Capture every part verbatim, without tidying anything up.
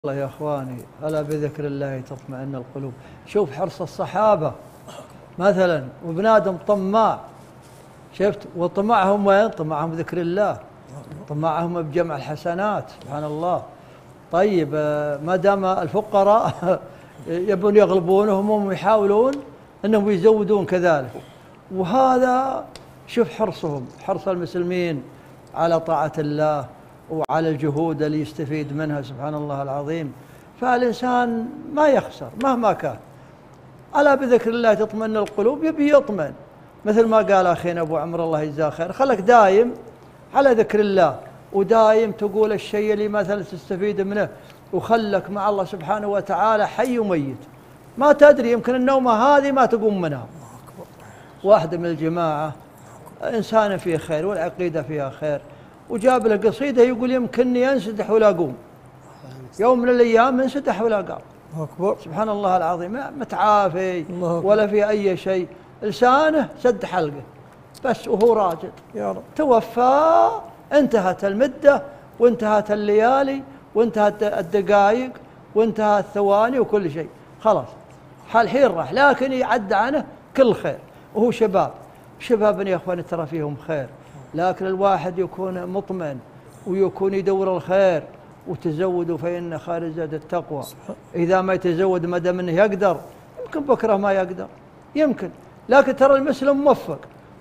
الله يا اخواني، الا بذكر الله تطمئن القلوب. شوف حرص الصحابه مثلا، وابن ادم طماع، شفت؟ وطمعهم وين؟ طمعهم بذكر الله، طمعهم بجمع الحسنات، سبحان الله. طيب ما دام الفقراء يبون يغلبونهم هم يحاولون انهم يزودون كذلك، وهذا شوف حرصهم، حرص المسلمين على طاعة الله وعلى الجهود اللي يستفيد منها، سبحان الله العظيم. فالإنسان ما يخسر مهما كان. ألا بذكر الله تطمئن القلوب، يبي يطمئن مثل ما قال أخينا أبو عمرو الله يجزاه خير، خلك دايم على ذكر الله، ودايم تقول الشيء اللي مثلا تستفيد منه، وخلك مع الله سبحانه وتعالى حي وميت. ما تدري يمكن النومة هذه ما تقوم منها. واحد من الجماعة إنسان فيه خير والعقيدة فيها خير، وجاب له قصيدة يقول يمكنني أنسدح ولا أقوم، يوم من الأيام انسدح ولا قام. أكبر سبحان الله العظيم، متعافي ولا في أي شيء، لسانه سد حلقه بس وهو راجد يا رب. توفى، انتهت المدة وانتهت الليالي وانتهت الدقائق وانتهت الثواني وكل شيء، خلاص الحين راح، لكن يعد عنه كل خير. وهو شباب، شباب يا اخواني ترى فيهم خير، لكن الواحد يكون مطمئن ويكون يدور الخير. وتزودوا فإن خير الزاد التقوى. إذا ما يتزود ما دام انه يقدر، يمكن بكره ما يقدر، يمكن، لكن ترى المسلم موفق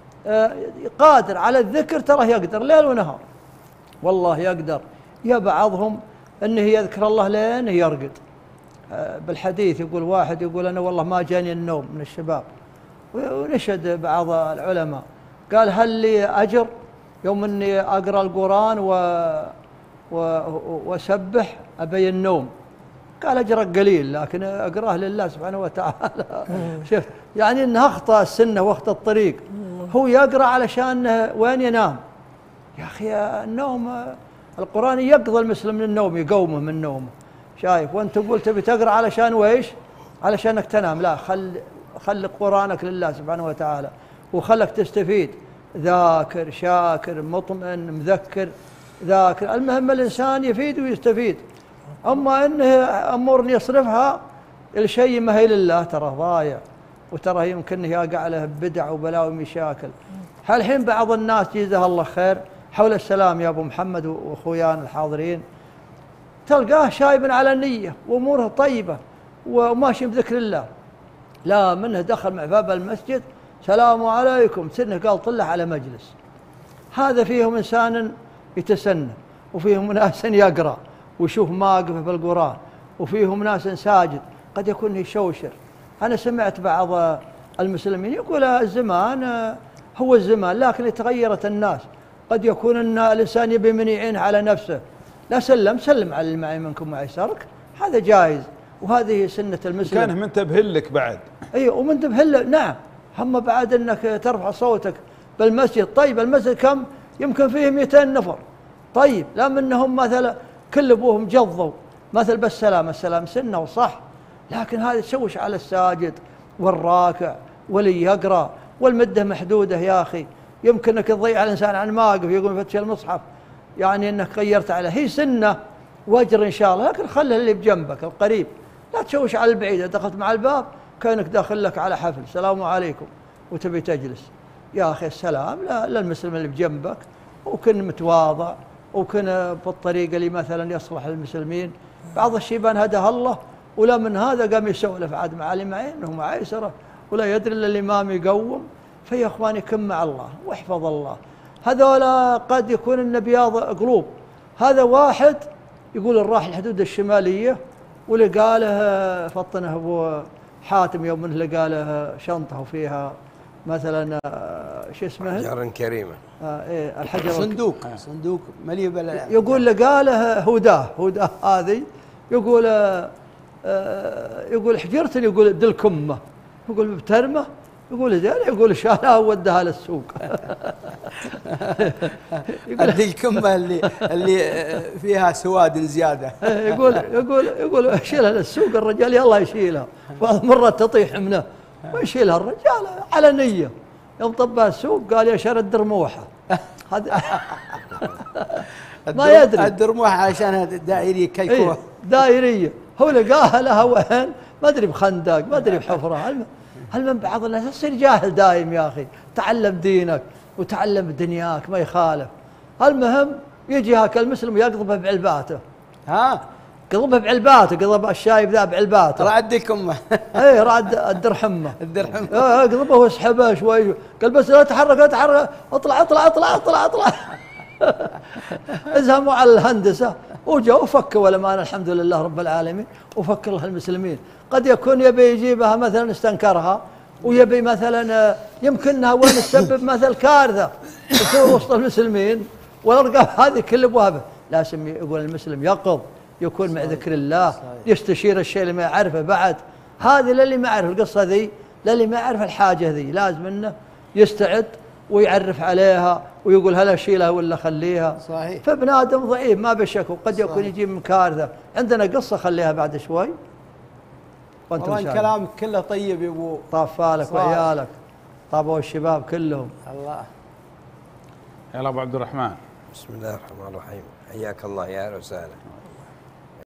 قادر على الذكر، ترى يقدر ليل ونهار، والله يقدر. يا بعضهم انه يذكر الله لين يرقد. بالحديث يقول واحد يقول انا والله ما جاني النوم من الشباب، ونشد بعض العلماء قال هل لي أجر يوم أني أقرأ القرآن و... و... وأسبح أبي النوم؟ قال أجرك قليل، لكن أقرأه لله سبحانه وتعالى. شفت يعني أنه أخطأ السنة واخطأ الطريق، هو يقرأ علشان وين ينام. يا أخي النوم، القرآن يقضى المسلم من النوم، يقومه من نومه، شايف؟ وأنت تقول تبي تقرأ علشان ويش؟ علشانك تنام؟ لا، خل خلق قرآنك لله سبحانه وتعالى، وخلك تستفيد، ذاكر شاكر مطمئن مذكر ذاكر. المهم الإنسان يفيد ويستفيد، أما إنه أمور يصرفها الشيء ما هي لله ترى ضايع، وترى يمكن يقع له بدع وبلاء ومشاكل. هالحين بعض الناس جزاه الله خير حول السلام يا أبو محمد وأخويان الحاضرين، تلقاه شايب على النية وأموره طيبة وماشي بذكر الله، لا منه دخل مع باب المسجد سلام عليكم سنه قال طلع على مجلس. هذا فيهم إنسان يتسنى، وفيهم ناس يقرأ ويشوف مواقفه في القرآن، وفيهم ناس ساجد قد يكون يشوشر. أنا سمعت بعض المسلمين يقول الزمان هو الزمان، لكن تغيرت الناس، قد يكون أن الإنسان يبي من يعينه على نفسه، لا سلم سلم على اللي معي منكم معي سرك، هذا جائز، وهذه سنة المسلم. كان منتبه لك بعد. ايوه ومنتبه لك، نعم. هم بعد انك ترفع صوتك بالمسجد، طيب المسجد كم؟ يمكن فيه مئتين نفر، طيب لا منهم مثلا كل ابوهم جضوا مثل بالسلام، السلام سنه وصح، لكن هذا تشوش على الساجد والراكع واللي يقرا، والمده محدوده يا اخي، يمكنك تضيع الانسان عن مواقف يقول فتش المصحف، يعني انك غيرت عليه، هي سنه واجر ان شاء الله، لكن خلي اللي بجنبك القريب، لا تشوش على البعيد. دخلت مع الباب كأنك داخل لك على حفل سلام عليكم وتبي تجلس، يا أخي السلام لا للمسلم اللي بجنبك، وكن متواضع وكن بالطريقة اللي مثلا يصلح للمسلمين. بعض الشيبان هداه الله ولا من هذا قام يسولف عاد مع اللي معين انه معيسره ولا يدري الا الامام يقوم. فيا اخواني كن مع الله واحفظ الله. هذولا قد يكون النبياض قلوب، هذا واحد يقول الراح الحدود الشماليه ولقاله فطنه ابو حاتم يوم انه لقاله شنطه وفيها مثلا شو اسمه حجر كريمه، آه ايه الحجر صندوق آه. صندوق مليء بلا، يقول لقاله هداه هداه هذه، يقول آه يقول حجرتني، يقول دل كمه، يقول بترمه، يقول زين، يقول شالها وودها للسوق. هذه الكمه اللي اللي فيها سواد زياده. يقول يقول يقول شيلها للسوق، الرجال يلا يشيلها، بعض مرات تطيح منه ويشيلها الرجال على نيه. يوم طبها السوق قال يا شر الدرموحه هذا ما يدري الدرموحه عشان دائري كيكوه. دائريه، هو لقاها لها وين؟ ما ادري بخندق، ما ادري بحفره. هل هل من بعض الناس تصير جاهل دايم يا اخي، تعلم دينك وتعلم دنياك ما يخالف. المهم يجي هاك المسلم يقضبه بعلباته. ها قضبه بعلباته، قضب الشايب ذا بعلباته. رعدكم اي رعد الدرحمه. الدرحمه. ايه قضبه واسحبه شوي، قال بس لا تحرك لا تحرك، اطلع اطلع اطلع اطلع اطلع. ازهموا على الهندسه وجا وفكوا الأمان الحمد لله رب العالمين، وفك الله المسلمين. قد يكون يبي يجيبها مثلا استنكرها، ويبي مثلا يمكنها وين تسبب مثل كارثه تصير وسط المسلمين، والارقام هذه كل ابوابه. لازم يقول المسلم يقظ، يكون مع ذكر الله، يستشير الشيء اللي ما يعرفه بعد. هذه للي ما يعرف القصه ذي، للي ما يعرف الحاجه ذي، لازم انه يستعد ويعرف عليها ويقول هلا شيلها ولا خليها. صحيح. فابن ادم ضعيف ما بشك، وقد يكون يجيب من كارثه. عندنا قصه خليها بعد شوي. والله الكلام كله طيب يا ابو. طاف بالك وعيالك، طابوا الشباب كلهم. الله. يلا ابو عبد الرحمن. بسم الله الرحمن الرحيم، حياك الله يا اهلا وسهلا.